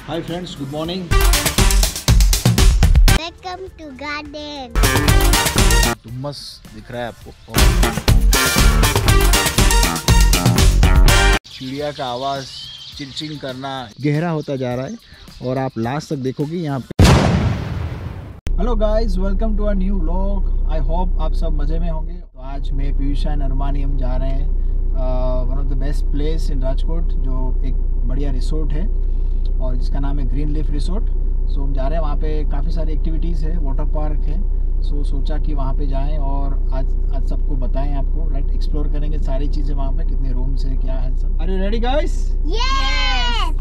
Hi friends, good morning. Welcome to garden. Dumas दिख रहा है आपको, चिड़िया का आवाज चिंचिंग करना गहरा होता जा रहा है और आप लास्ट तक देखोगे यहाँ पे। Hello guys, welcome to a new vlog. I hope आप सब मज़े में होंगे। तो आज मैं पीयूषा नरमानी हम जा रहे हैं one of the best place in Rajkot, जो एक बढ़िया रिसोर्ट है और जिसका नाम है ग्रीन लीफ रिसोर्ट। सो हम जा रहे हैं, वहाँ पे काफ़ी सारी एक्टिविटीज़ है, वाटर पार्क है। सो सोचा कि वहाँ पे जाएं और आज सबको बताएं आपको, राइट। एक्सप्लोर करेंगे सारी चीज़ें वहाँ पे, कितने रूम्स है, क्या है सब। Are you ready guys? Yes.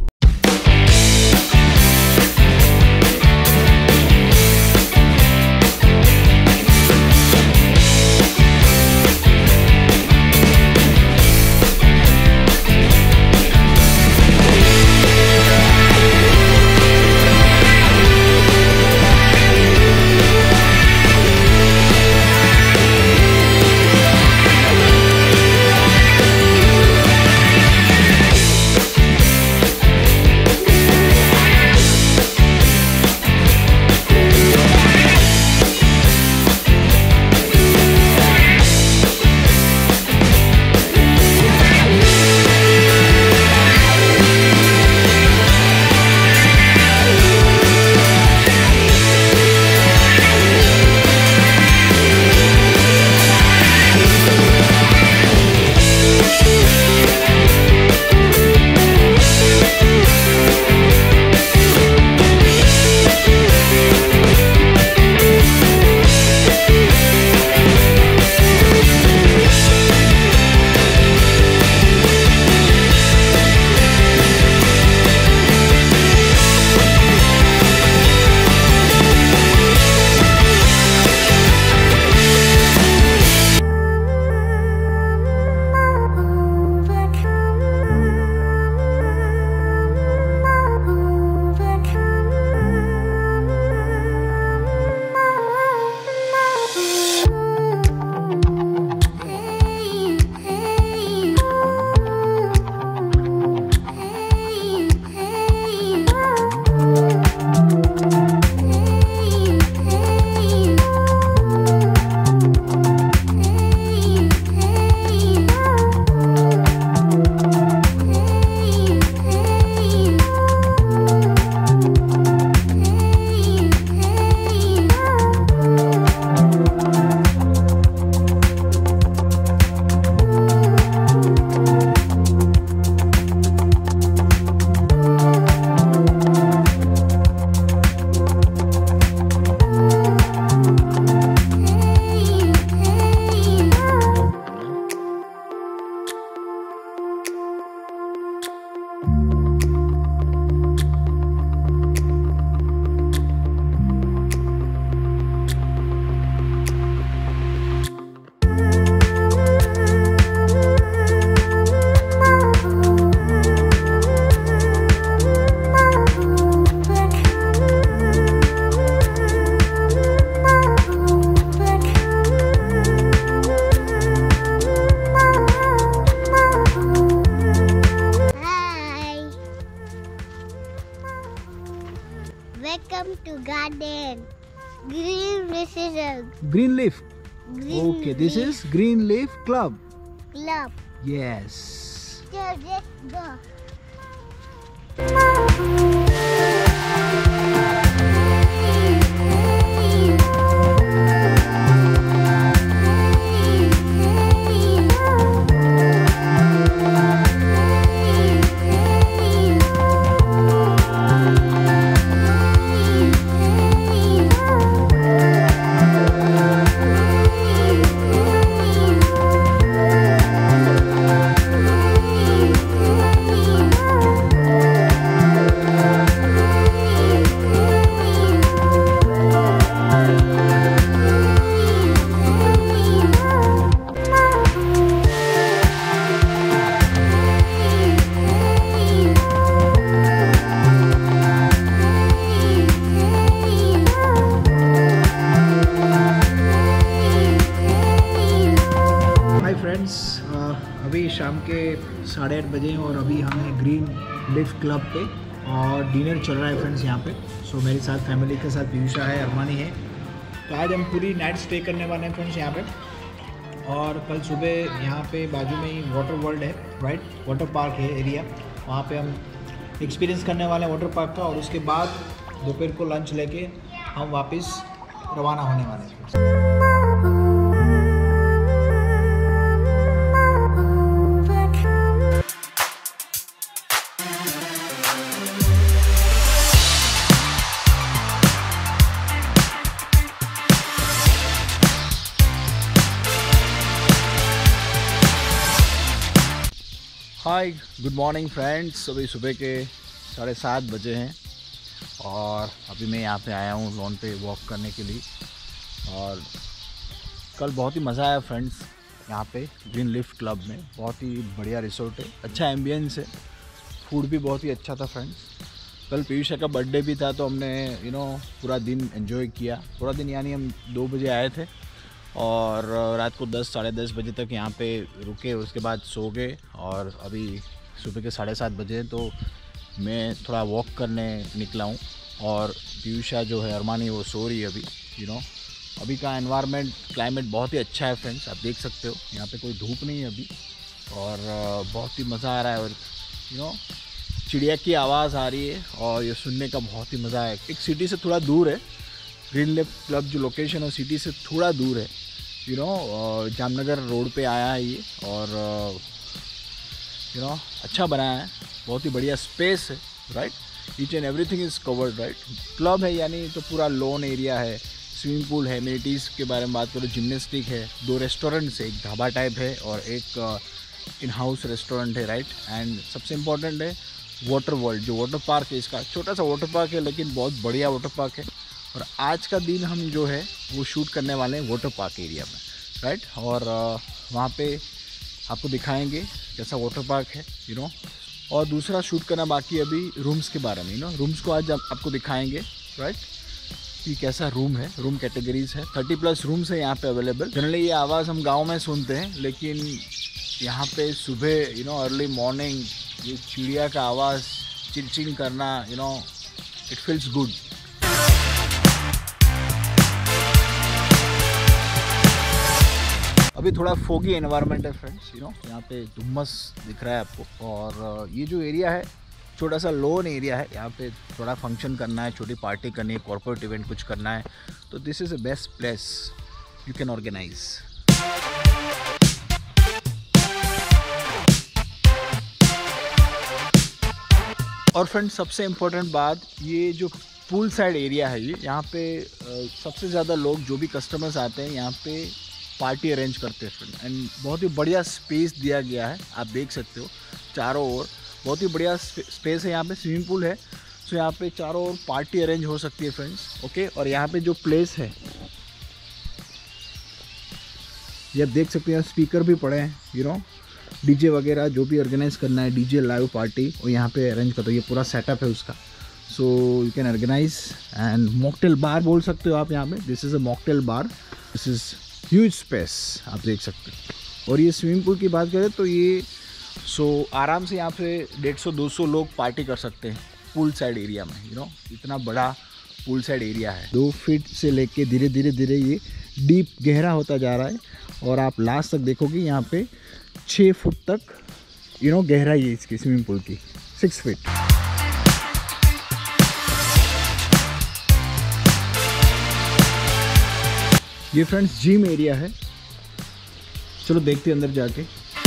Welcome to garden. This is a Green Leaf. green Okay, this leaf is Green Leaf Club. club. Yes. So let's go. अभी शाम के 8:30 बजे और अभी हम हैं ग्रीन लीफ क्लब पे और डिनर चल रहा है फ्रेंड्स यहाँ पे। सो मेरे साथ फैमिली के साथ पीयूषा है, अरमानी है। तो आज हम पूरी नाइट स्टे करने वाले हैं फ्रेंड्स यहाँ पे। और कल सुबह यहाँ पे बाजू में ही वाटर वर्ल्ड है, राइट, वाटर पार्क है एरिया, वहाँ पे हम एक्सपीरियंस करने वाले हैं वाटर पार्क का। और उसके बाद दोपहर को लंच लेके हम वापस रवाना होने वाले हैं। Hi, good morning friends. अभी सुबह के 7:30 बजे हैं और अभी मैं यहाँ पे आया हूँ लॉन पे वॉक करने के लिए। और कल बहुत ही मज़ा आया फ्रेंड्स यहाँ पे ग्रीन लीफ क्लब में। बहुत ही बढ़िया रिसोर्ट है, अच्छा एम्बियंस है, फूड भी बहुत ही अच्छा था फ्रेंड्स। कल पीयूषा का बर्थडे भी था तो हमने पूरा दिन एंजॉय किया। पूरा दिन यानी हम 2 बजे आए थे और रात को 10 साढ़े 10 बजे तक यहाँ पे रुके। उसके बाद सो गए और अभी सुबह के 7:30 बजे तो मैं थोड़ा वॉक करने निकला हूँ। और पीयूषा जो है अरमानी वो सो रही है अभी। अभी का एनवायरनमेंट क्लाइमेट बहुत ही अच्छा है फ्रेंड्स, आप देख सकते हो। यहाँ पे कोई धूप नहीं है अभी और बहुत ही मज़ा आ रहा है। और चिड़िया की आवाज़ आ रही है और ये सुनने का बहुत ही मज़ा है। एक सिटी से थोड़ा दूर है ग्रीन लीफ क्लब, जो लोकेशन है सिटी से थोड़ा दूर है। जामनगर रोड पे आया है ये और अच्छा बनाया है, बहुत ही बढ़िया स्पेस है, right. Each and everything is covered, right. Club है यानी तो पूरा लॉन एरिया है, स्विमिंग पूल है, एमिनिटीज़ के बारे में बात करो, जिम्नास्टिक है, 2 रेस्टोरेंट्स है, एक ढाबा टाइप है और एक इन हाउस रेस्टोरेंट है, राइट। एंड सबसे इम्पोर्टेंट है वाटर वर्ल्ड, जो वाटर पार्क है। इसका छोटा सा वाटर पार्क है लेकिन बहुत बढ़िया वाटर पार्क है। और आज का दिन हम जो है वो शूट करने वाले हैं वाटर पार्क एरिया में, राइट। और वहाँ पे आपको दिखाएंगे कैसा वाटर पार्क है, और दूसरा शूट करना बाकी अभी रूम्स के बारे में। रूम्स को आज आपको दिखाएंगे, राइट, कि कैसा रूम है। रूम कैटेगरीज है, 30+ रूम्स है यहाँ पे अवेलेबल। जनरली ये आवाज़ हम गाँव में सुनते हैं लेकिन यहाँ पे सुबह अर्ली मॉर्निंग ये चिड़िया का आवाज़, चिड़चिड़ करना, इट फील्स गुड। अभी थोड़ा फोगी एनवायरनमेंट है फ्रेंड्स, यहाँ पे धुम्मस दिख रहा है आपको। और ये जो एरिया है छोटा सा लोन एरिया है, यहाँ पे थोड़ा फंक्शन करना है, छोटी पार्टी करनी है, कॉर्पोरेट इवेंट कुछ करना है तो this is the best place you can organise. और फ्रेंड्स सबसे इम्पोर्टेंट बात, ये जो पूल साइड एरिया है, ये यहाँ पे सबसे ज़्यादा लोग जो भी कस्टमर्स आते हैं यहाँ पे पार्टी अरेंज करते हैं फ्रेंड। एंड बहुत ही बढ़िया स्पेस दिया गया है, आप देख सकते हो चारों ओर बहुत ही बढ़िया स्पेस है। यहाँ पे स्विमिंग पूल है, सो यहाँ पे चारों ओर पार्टी अरेंज हो सकती है फ्रेंड्स, ओके। और यहाँ पे जो प्लेस है ये आप देख सकते हैं, स्पीकर भी पड़े हैं, डीजे वगैरह जो भी ऑर्गेनाइज करना है, डीजे लाइव पार्टी और यहाँ पे अरेंज करते हो। ये पूरा सेटअप है उसका, so you can organise. And mocktail bar बोल सकते हो आप यहाँ पे, this is a mocktail bar, this is huge space, आप देख सकते हो। और ये स्विमिंग पूल की बात करें तो ये आराम से यहाँ पे 150-200 लोग पार्टी कर सकते हैं पूल साइड एरिया में। इतना बड़ा पूल साइड एरिया है। 2 फीट से लेके धीरे धीरे ये डीप गहरा होता जा रहा है और आप लास्ट तक देखोगे यहाँ पे 6 फुट तक गहराई है इसकी स्विमिंग पूल की, 6 फीट। ये फ्रेंड्स जिम एरिया है, चलो देखते हैं अंदर जाके।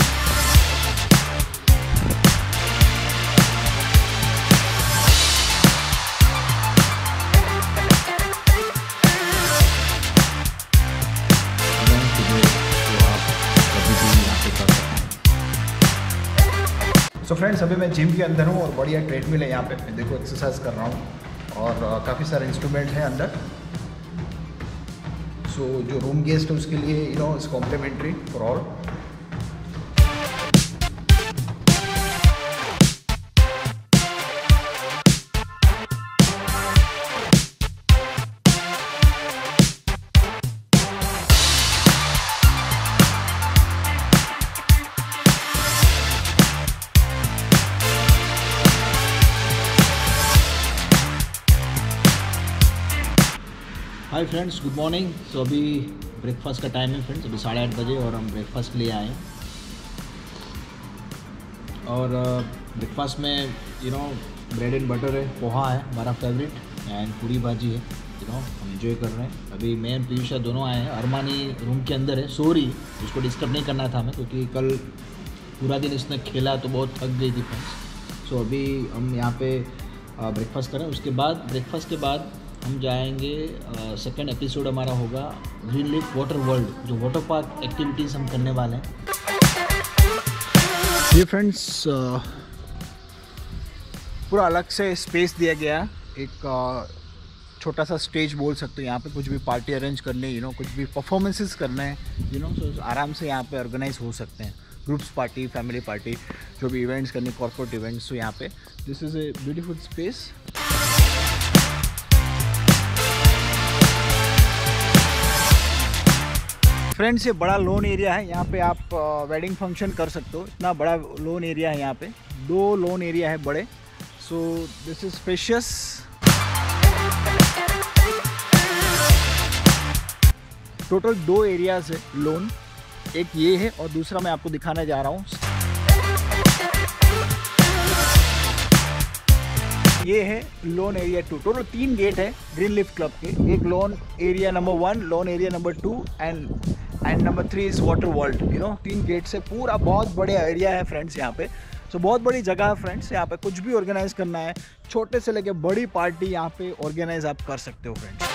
सो फ्रेंड्स अभी मैं जिम के अंदर हूँ और बढ़िया ट्रेडमिल है यहाँ पे, मैं देखो एक्सरसाइज कर रहा हूँ और काफ़ी सारे इंस्ट्रूमेंट हैं अंदर। सो जो रूम गेस्ट है उसके लिए it's complimentary for all. Hi friends, good morning. So अभी ब्रेकफास्ट का टाइम है फ्रेंड्स, अभी 8:30 बजे और हम ब्रेकफास्ट के लिए आए हैं। और ब्रेकफास्ट में ब्रेड एंड बटर है, पोहा है हमारा फेवरेट, एंड पूरी भाजी है। हम एंजॉय कर रहे हैं। अभी मैं और पीयूषा दोनों आए हैं। अरमानी रूम के अंदर है, सो रही, उसको डिस्टर्ब नहीं करना था हमें, क्योंकि कल पूरा दिन इसने खेला तो बहुत थक गई थी फ्रेंड्स। सो अभी हम यहाँ पे ब्रेकफास्ट करें। उसके बाद ब्रेकफास्ट के बाद हम जाएंगे, सेकंड एपिसोड हमारा होगा ग्रीन लीफ वाटर वर्ल्ड, जो वाटर पार्क एक्टिविटीज़ हम करने वाले हैं। ये फ्रेंड्स पूरा अलग से स्पेस दिया गया, एक छोटा सा स्टेज बोल सकते हो। यहाँ पे कुछ भी पार्टी अरेंज करने, कुछ भी परफॉर्मेंसेस करने हैं, तो आराम से यहाँ पे ऑर्गेनाइज हो सकते हैं। ग्रुप्स पार्टी, फैमिली पार्टी, जो भी इवेंट्स करने, कॉर्पोरेट इवेंट्स, तो यहाँ पे this is a beautiful space. Friends, ये बड़ा लॉन एरिया है, यहाँ पे आप वेडिंग फंक्शन कर सकते हो। इतना बड़ा लॉन एरिया है, यहाँ पे 2 लॉन एरिया है बड़े। So this is spacious. Total 2 areas है लॉन, एक ये है और दूसरा मैं आपको दिखाने जा रहा हूँ। ये है लोन एरिया 2। टोटल 3 गेट है ग्रीन लीफ क्लब के। एक lawn area number 1, lawn area number 2 and number 3 is water world. 3 gate से पूरा बहुत बड़े एरिया है फ्रेंड्स यहाँ पे। सो बहुत बड़ी जगह है फ्रेंड्स। यहाँ पे कुछ भी ऑर्गेनाइज करना है, छोटे से लेके बड़ी पार्टी यहाँ पे ऑर्गेनाइज आप कर सकते हो फ्रेंड्स।